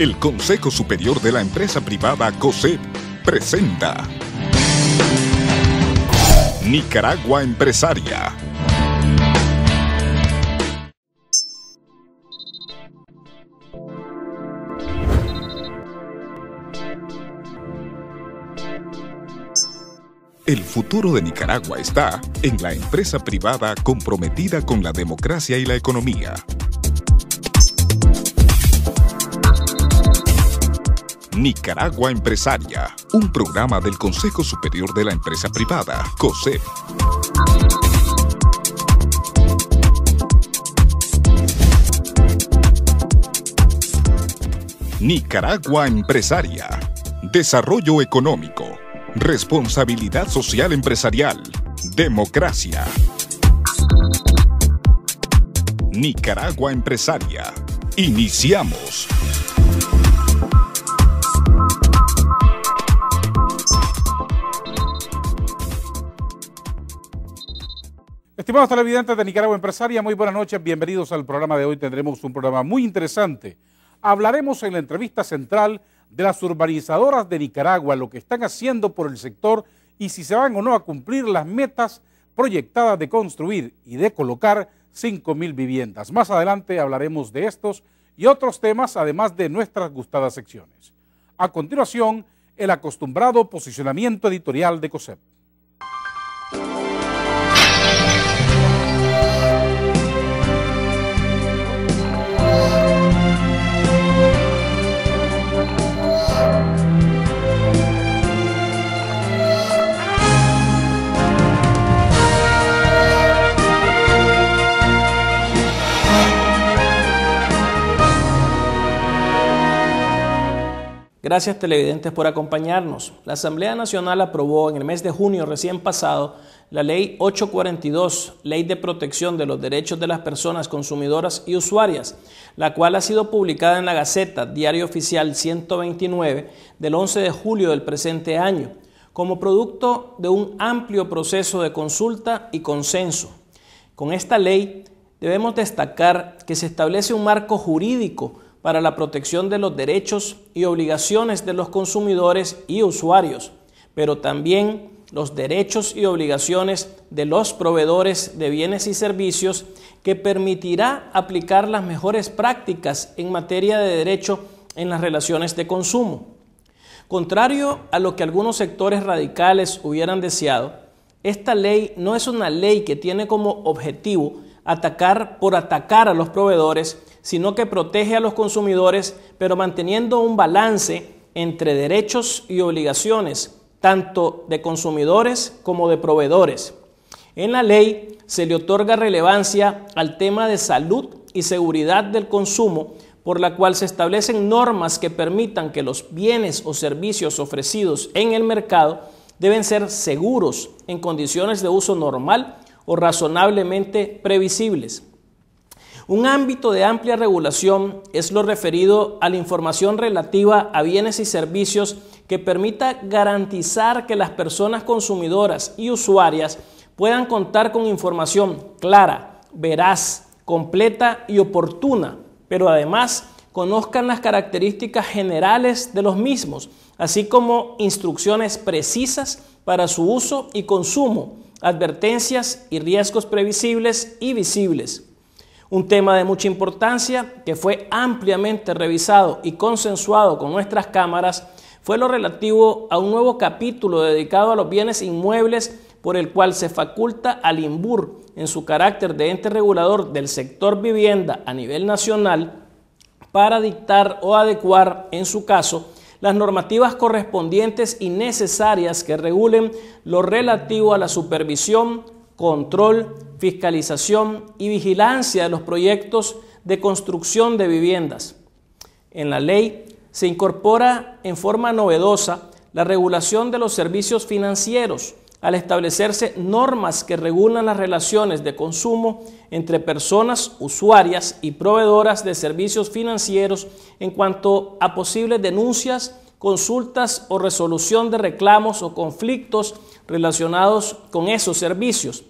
El Consejo Superior de la Empresa Privada COSEP presenta Nicaragua Empresaria. El futuro de Nicaragua está en la empresa privada comprometida con la democracia y la economía. Nicaragua Empresaria, un programa del Consejo Superior de la Empresa Privada, COSEP. Nicaragua Empresaria, desarrollo económico, responsabilidad social empresarial, democracia. Nicaragua Empresaria. Iniciamos. Estimados televidentes de Nicaragua Empresaria, muy buenas noches, bienvenidos al programa de hoy. Tendremos un programa muy interesante. Hablaremos en la entrevista central de las urbanizadoras de Nicaragua, lo que están haciendo por el sector y si se van o no a cumplir las metas proyectadas de construir y de colocar 5.000 viviendas. Más adelante hablaremos de estos y otros temas, además de nuestras gustadas secciones. A continuación, el acostumbrado posicionamiento editorial de COSEP. Gracias televidentes por acompañarnos. La Asamblea Nacional aprobó en el mes de junio recién pasado la Ley 842, Ley de Protección de los Derechos de las Personas Consumidoras y Usuarias, la cual ha sido publicada en la Gaceta, Diario Oficial 129, del 11 de julio del presente año, como producto de un amplio proceso de consulta y consenso. Con esta ley debemos destacar que se establece un marco jurídico para la protección de los derechos y obligaciones de los consumidores y usuarios, pero también los derechos y obligaciones de los proveedores de bienes y servicios, que permitirá aplicar las mejores prácticas en materia de derecho en las relaciones de consumo. Contrario a lo que algunos sectores radicales hubieran deseado, esta ley no es una ley que tiene como objetivo atacar por atacar a los proveedores, sino que protege a los consumidores, pero manteniendo un balance entre derechos y obligaciones, tanto de consumidores como de proveedores. En la ley se le otorga relevancia al tema de salud y seguridad del consumo, por la cual se establecen normas que permitan que los bienes o servicios ofrecidos en el mercado deben ser seguros en condiciones de uso normal o razonablemente previsibles. Un ámbito de amplia regulación es lo referido a la información relativa a bienes y servicios que permita garantizar que las personas consumidoras y usuarias puedan contar con información clara, veraz, completa y oportuna, pero además conozcan las características generales de los mismos, así como instrucciones precisas para su uso y consumo, advertencias y riesgos previsibles y visibles. Un tema de mucha importancia que fue ampliamente revisado y consensuado con nuestras cámaras fue lo relativo a un nuevo capítulo dedicado a los bienes inmuebles, por el cual se faculta al INBUR, en su carácter de ente regulador del sector vivienda a nivel nacional, para dictar o adecuar, en su caso, las normativas correspondientes y necesarias que regulen lo relativo a la supervisión, control, fiscalización y vigilancia de los proyectos de construcción de viviendas. En la ley se incorpora en forma novedosa la regulación de los servicios financieros, al establecerse normas que regulan las relaciones de consumo entre personas usuarias y proveedoras de servicios financieros en cuanto a posibles denuncias, consultas o resolución de reclamos o conflictos relacionados con esos servicios,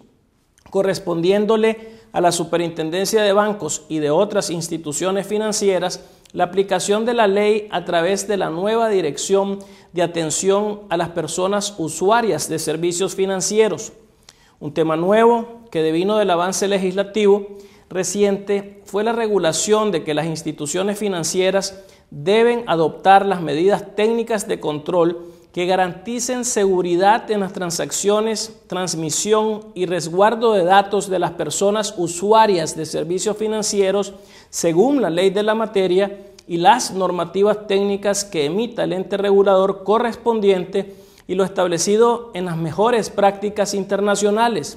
correspondiéndole a la Superintendencia de Bancos y de otras instituciones financieras la aplicación de la ley a través de la nueva Dirección de Atención a las Personas Usuarias de Servicios Financieros. Un tema nuevo que devino del avance legislativo reciente fue la regulación de que las instituciones financieras deben adoptar las medidas técnicas de control que garanticen seguridad en las transacciones, transmisión y resguardo de datos de las personas usuarias de servicios financieros según la ley de la materia y las normativas técnicas que emita el ente regulador correspondiente y lo establecido en las mejores prácticas internacionales.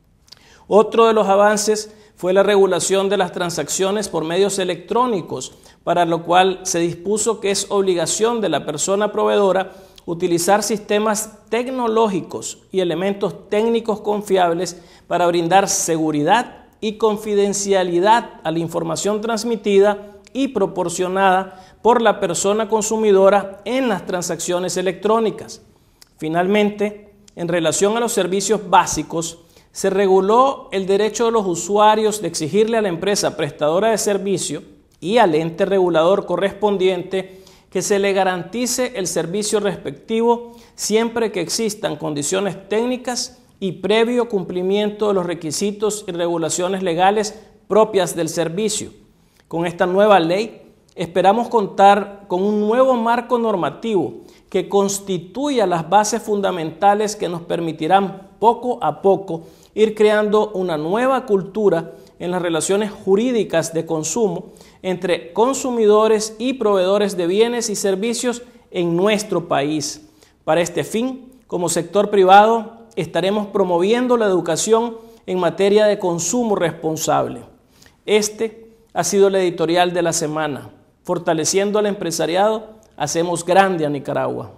Otro de los avances fue la regulación de las transacciones por medios electrónicos, para lo cual se dispuso que es obligación de la persona proveedora utilizar sistemas tecnológicos y elementos técnicos confiables para brindar seguridad y confidencialidad a la información transmitida y proporcionada por la persona consumidora en las transacciones electrónicas. Finalmente, en relación a los servicios básicos, se reguló el derecho de los usuarios de exigirle a la empresa prestadora de servicio y al ente regulador correspondiente que se le garantice el servicio respectivo siempre que existan condiciones técnicas y previo cumplimiento de los requisitos y regulaciones legales propias del servicio. Con esta nueva ley esperamos contar con un nuevo marco normativo que constituya las bases fundamentales que nos permitirán poco a poco ir creando una nueva cultura en las relaciones jurídicas de consumo entre consumidores y proveedores de bienes y servicios en nuestro país. Para este fin, como sector privado, estaremos promoviendo la educación en materia de consumo responsable. Este ha sido el editorial de la semana. Fortaleciendo al empresariado, hacemos grande a Nicaragua.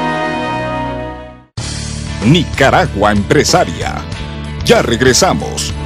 Nicaragua Empresaria. Ya regresamos.